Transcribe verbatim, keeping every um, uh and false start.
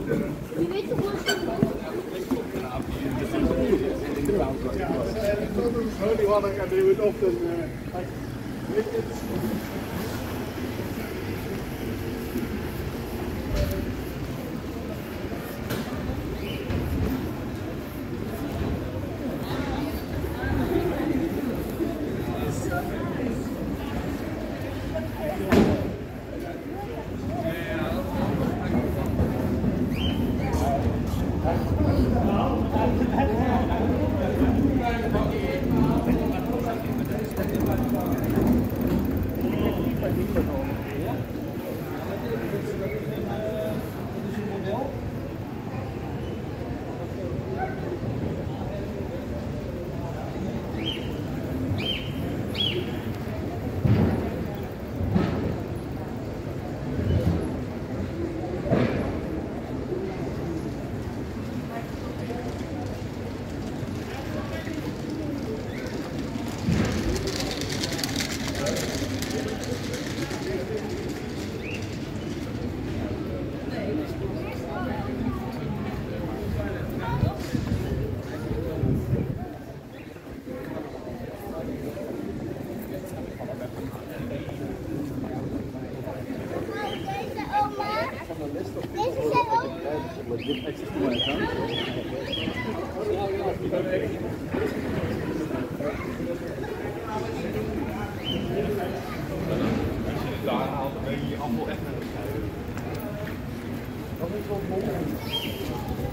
Je weet toch wel zo. Holy water can do it often. Uh, daar haalt, dan ben je je appel echt naar de schijf. Dat is wel mooi.